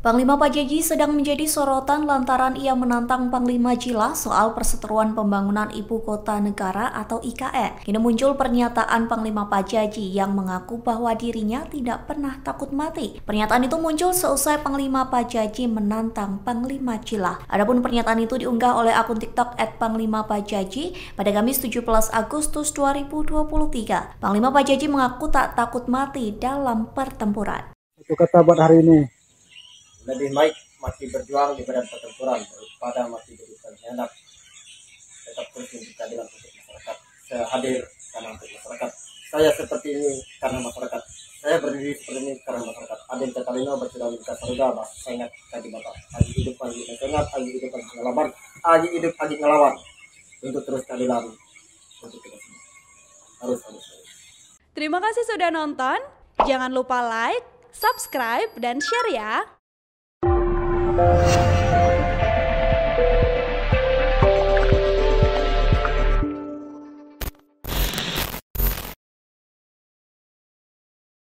Panglima Pajaji sedang menjadi sorotan lantaran ia menantang Panglima Jila soal Perseteruan Pembangunan Ibu Kota Negara atau IKN. Kini muncul pernyataan Panglima Pajaji yang mengaku bahwa dirinya tidak pernah takut mati. Pernyataan itu muncul seusai Panglima Pajaji menantang Panglima Jila. Adapun pernyataan itu diunggah oleh akun TikTok @panglima_pajaji pada Kamis 17 Agustus 2023. Panglima Pajaji mengaku tak takut mati dalam pertempuran. Itu kata buat hari ini. Lebih baik mati berjuang di medan pertempuran daripada mati jadi pengkhianat. Tetap terus mencari keadilan untuk masyarakat. Saya hadir karena untuk masyarakat. Saya seperti ini karena masyarakat. Saya berdiri seperti ini karena masyarakat. Adil Catalino berjuang di Saruda, saya ingat tadi bapak. Agi hidup, agi ingat, agi hidup, agi ngelawan, agi hidup, agi ngelawan. Untuk terus keadilan untuk kita semua. Harus. Terima kasih sudah nonton. Jangan lupa like, subscribe, dan share ya.